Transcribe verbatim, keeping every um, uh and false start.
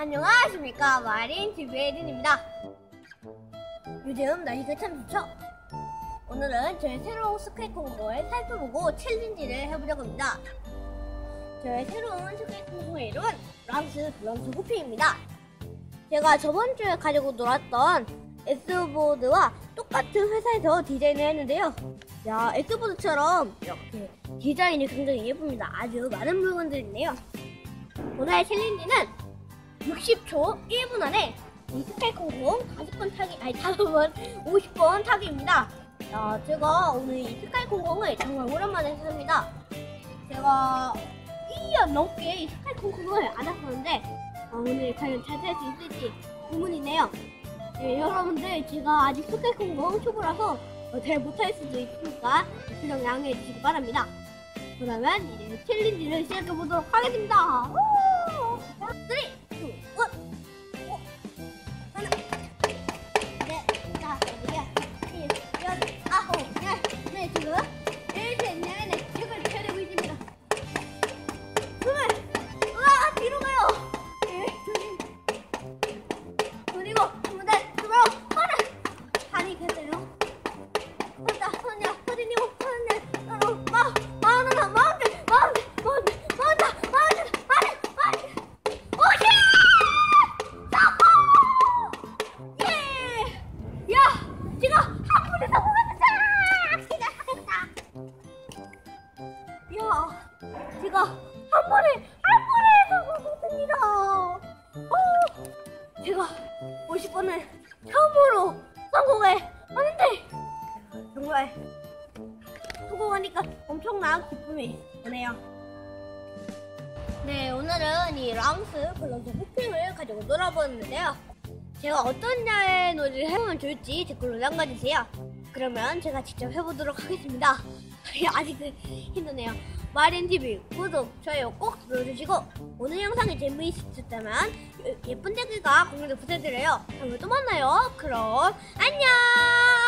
안녕하십니까, 마린티비의 린입니다. 요즘 날씨가 참 좋죠? 오늘은 저의 새로운 스케이트 공부를 살펴보고 챌린지를 해보려고 합니다. 저의 새로운 스케이트 공부의 이름은 람스 블런스 호핑입니다. 제가 저번주에 가지고 놀았던 S보드와 똑같은 회사에서 디자인을 했는데요. 야, S보드처럼 이렇게 디자인이 굉장히 예쁩니다. 아주 많은 물건들이 있네요. 오늘의 챌린지는 육십 초 일 분 안에 이 스카이 공공 다섯 번 타기, 아니 다섯 번 오십 번 타기입니다. 야, 제가 오늘 이 스카이 공공을 정말 오랜만에 했습니다. 제가 일 년 넘게 이 스카이 공공을 안 했었는데 어, 오늘 과연 잘 탈 수 있을지 의문이네요. 네, 여러분들 제가 아직 스카이 공공 초보라서 어, 잘 못할 수도 있으니까 그냥 양해해 주시기 바랍니다. 그러면 이제 챌린지를 시작해보도록 하겠습니다. 오! 삼, 이, 일. 오! 하나, 넷, 다섯, 여섯, 일곱, 여덟, 아홉, 열. 네, 지금 일, 셋, 넷, 넷, 책을 펴내고 있습니다. 스물! 우와! 뒤로 가요! 일, 둘, 그리고 스물넷, 스물아홉, 서른! 반이 됐어요. 서른다, 서른여, 서른일곱, 서른넷, 서른아홉, 마흔, 마흔하나, 마흔둘, 마흔셋, 마흔넷, 마흔다, 마흔여덟, 마흔아홉, 마흔 오십! 성공! 예! 야! 제가 한 번에 성공했다! 제가 하겠다! 야! 제가 한 번에, 한 번에 성공했습니다! 오! 제가 오십 번을 처음으로 성공을 하는데 정말 성공하니까 엄청난 기쁨이 오네요. 네, 오늘은 이 람스 블런스 호핑을 가지고 놀아보는데요. 제가 어떤 냐의 놀이를 해보면 좋을지 댓글로 남겨주세요. 그러면 제가 직접 해보도록 하겠습니다. 아직 힘드네요. 마린티비 구독, 좋아요 꼭 눌러주시고 오늘 영상이 재미있으셨다면 예쁜 댓글과 공유도 부탁드려요. 다음에 또 만나요. 그럼 안녕!